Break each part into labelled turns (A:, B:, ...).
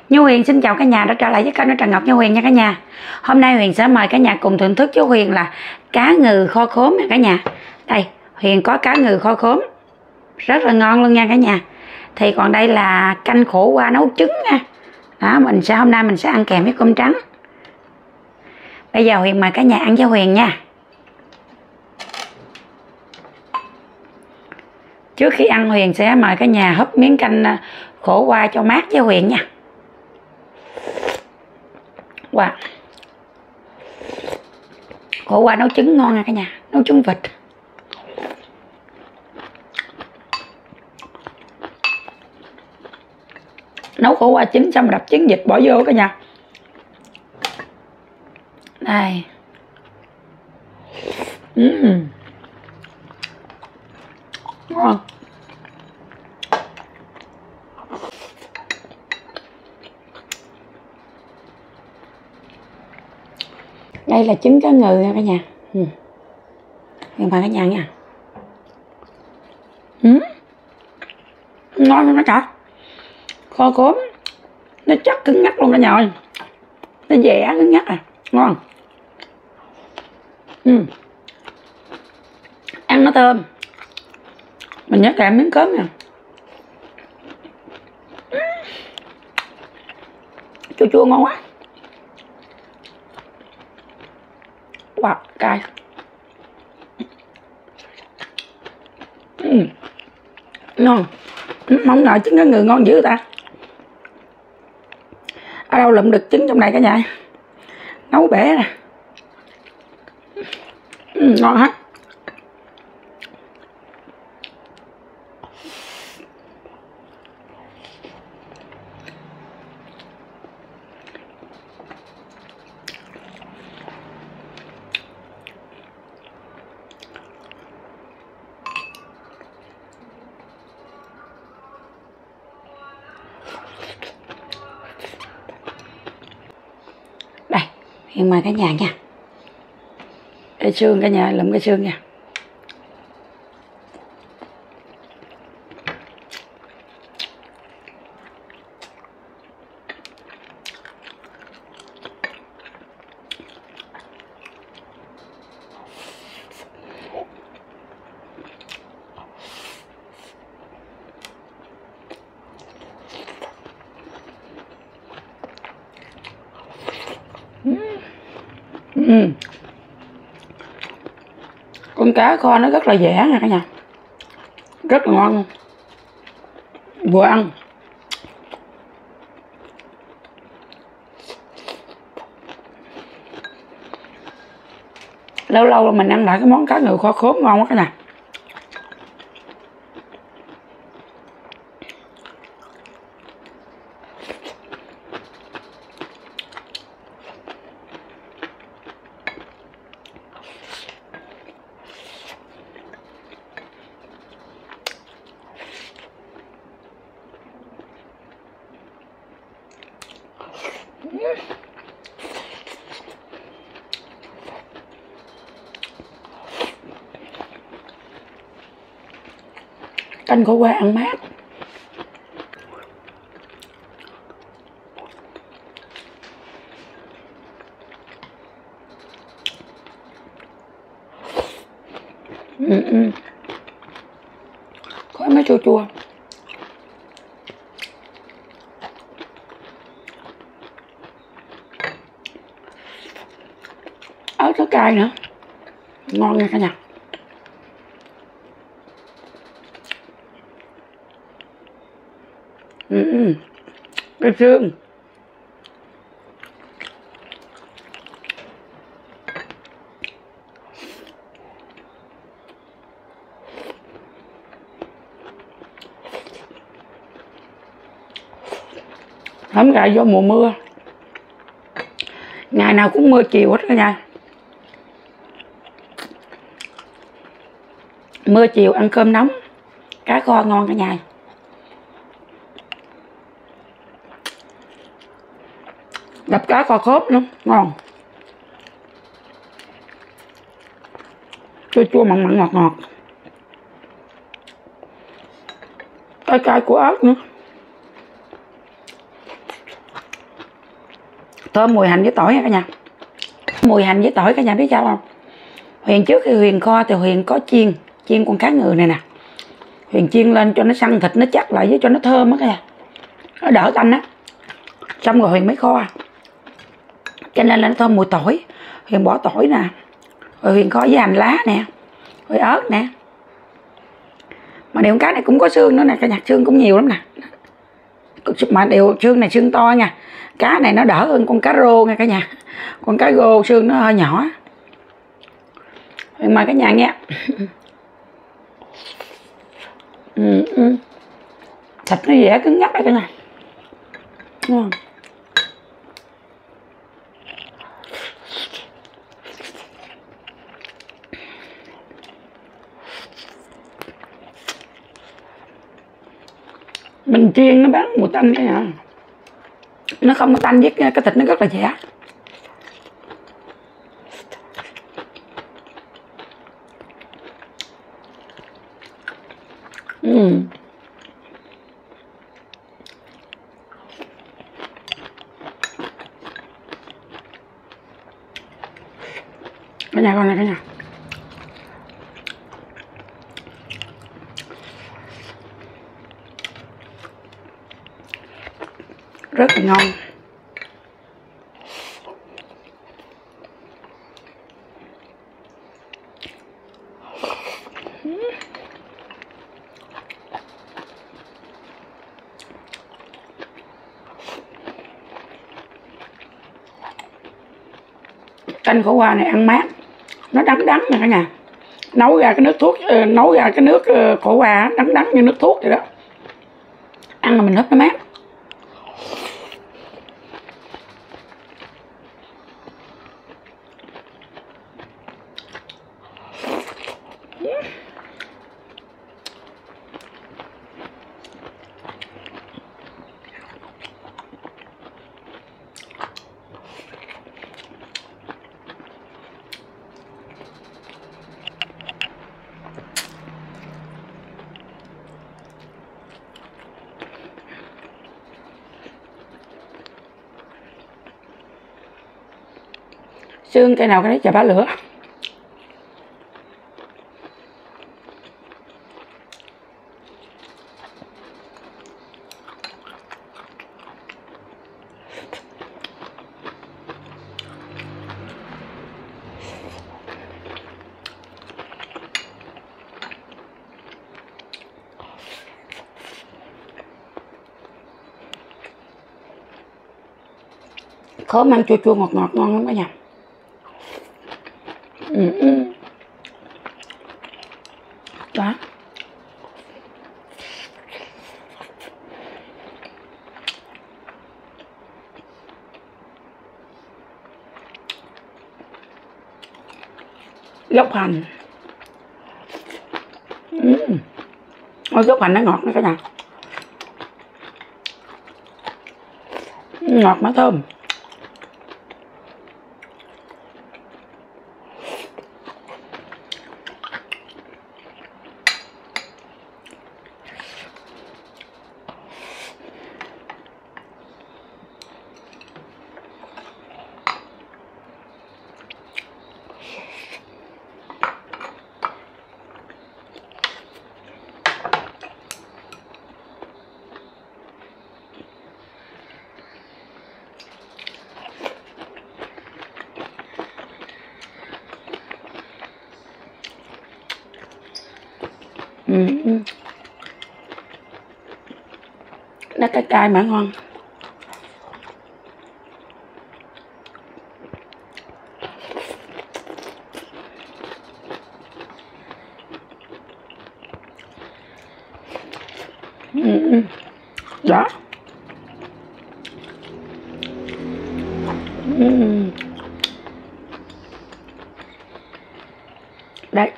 A: Như Huyền xin chào cả nhà đã trở lại với kênh Trần Ngọc Như Huyền nha cả nhà. Hôm nay Huyền sẽ mời cả nhà cùng thưởng thức với Huyền là cá ngừ kho khóm nha cả nhà. Đây, Huyền có cá ngừ kho khóm rất là ngon luôn nha cả nhà. Thì còn đây là canh khổ qua nấu trứng nha. Đó, hôm nay mình sẽ ăn kèm với cơm trắng. Bây giờ Huyền mời cả nhà ăn với Huyền nha. Trước khi ăn Huyền sẽ mời cả nhà húp miếng canh khổ qua cho mát với Huyền nha. Wow. Khổ qua nấu trứng ngon nha cả nhà, nấu trứng vịt. Nấu khổ qua chín xong đập trứng vịt bỏ vô cả nhà. Đây. Ngon. Đây là trứng cá ngừ nha cả nhà. Mời cả nhà nha. Ngon lắm cả. Kho khóm nó chắc cứng ngắc luôn cả nhà ơi. Nó dẻ cứng ngắc à. Ngon. Ăn nó thơm. Mình nhớ kèm miếng cớm nè. Chua chua ngon quá. Wow, cay. Ngon. Mong nào trứng cá ngừ ngon dữ ta. Ở đâu lụm được trứng trong này cả nhà. Nấu bể nè. Ngon hết. Huyền mời cả nhà nha. Cái xương cả nhà, lụm cái xương nha. Con cá kho nó rất là dẻ nha cả nhà, rất là ngon, vừa ăn. Lâu lâu mình ăn lại cái món cá ngừ kho khóm ngon quá cả nhà. Canh khổ qua ăn mát. Khói mới chua chua. Ớt nó cay nữa, ngon nha cả nhà. Cái xương hổng gà vô mùa mưa, ngày nào cũng mưa chiều hết cả nhà. Mưa chiều ăn cơm nóng, cá kho ngon cả nhà. Đập cá kho khóm nữa, ngon. Chua chua mặn mặn ngọt ngọt. Cay cay của ớt nữa. thơm mùi hành với tỏi nha cả nhà. Mùi hành với tỏi cả nhà biết sao không? Huyền trước khi Huyền kho thì Huyền có chiên con cá ngừ này nè. Huyền chiên lên cho nó săn thịt nó chắc lại với cho nó thơm á cả nhà, nó đỡ tanh á. Xong rồi Huyền mới kho, cho nên là nó thơm mùi tỏi. Huyền bỏ tỏi nè, rồi Huyền kho với hành lá nè, rồi ớt nè. Mà điều con cá này cũng có xương nữa nè cả nhà, xương cũng nhiều lắm nè. Mà điều xương này xương to nha. Cá này nó đỡ hơn con cá rô nha cả nhà. Con cá rô xương nó hơi nhỏ. Huyền mời cả nhà nha. Thịt nó dẻ cứng ngắc đó cả nhà. Đúng không? Mình chiên nó bán mùi tanh cả nhà, nó không có tanh, với cái thịt nó rất là dẻ. Cả nhà con này cả nhà, rất là ngon. Canh khổ qua này ăn mát, nó đắng đắng nè cả nhà. Nấu ra cái nước thuốc, nấu ra cái nước khổ qua đắng đắng như nước thuốc vậy đó. Ăn là mình húp nó mát. Xương cây nào cái đấy chà bá lửa. Khóm ăn chua chua ngọt ngọt ngon lắm cả nhà. Đó. Dốc hành. Dốc hành nó ngọt nữa cả nhà. Ngọt mà thơm. Nó cay mà ngon. Đó. Đấy.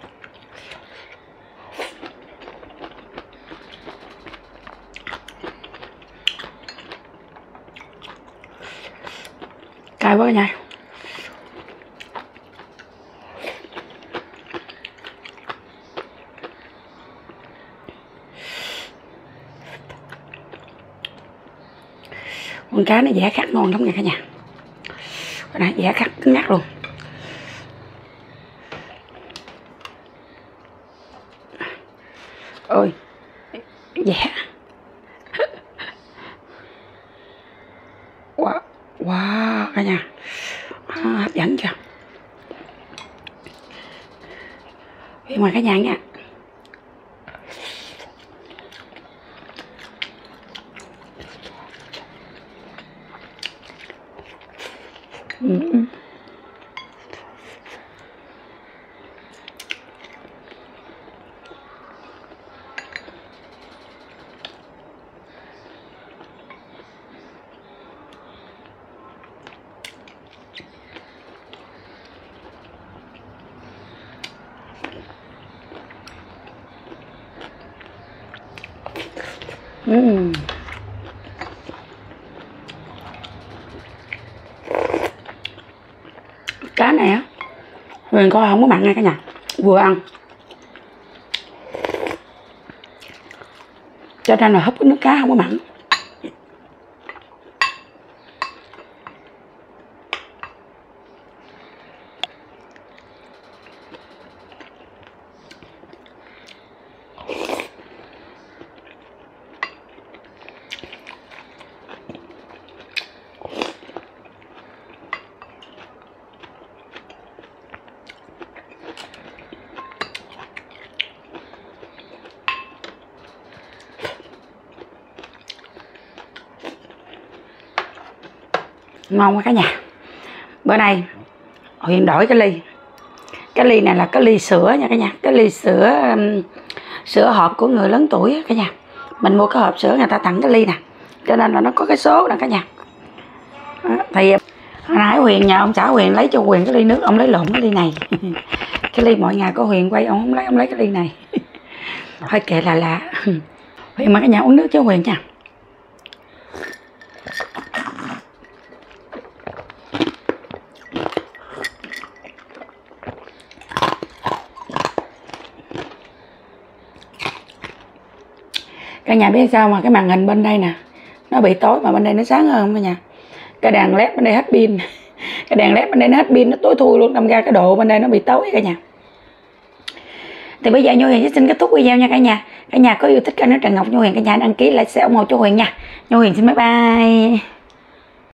A: Cay quá nha. Con cá nó dẻ khát ngon lắm nha cả nhà. Cái này dẻ cắt cứng ngắt luôn. Ôi dẻ. Wow, wow cả nhà, hấp dẫn chưa. Bên ngoài cả nhà nha. Cá này á Huyền coi không có mặn nha cả nhà, vừa ăn cho nên là húp cái nước cá không có mặn. Ngon quá cả nhà. Bữa nay Huyền đổi cái ly này là cái ly sữa nha cả nhà, cái ly sữa hộp của người lớn tuổi cả nhà. Mình mua cái hộp sữa người ta tặng cái ly nè, cho nên là nó có cái số nè cả nhà. Thì hồi nãy Huyền nhờ ông xã Huyền lấy cho Huyền cái ly nước, ông lấy lộn cái ly này. Cái ly mọi ngày của Huyền quay ông không lấy, ông lấy cái ly này. Hơi kệ là lạ. Huyền mà cả nhà uống nước cho Huyền nha. Cả nhà biết sao mà cái màn hình bên đây nè nó bị tối mà bên đây nó sáng hơn không cả nhà. Cái đèn led bên đây hết pin. Cái đèn led bên đây nó hết pin, nó tối thui luôn, đâm ra cái độ bên đây nó bị tối cả nhà. Thì bây giờ Nhu Huyền xin kết thúc video nha cả nhà. Cả nhà có yêu thích kênh Trần Ngọc Nhu Huyền, cả nhà đăng ký lại sẽ ủng hộ cho Huyền nha. Nhu Huyền xin bye bye.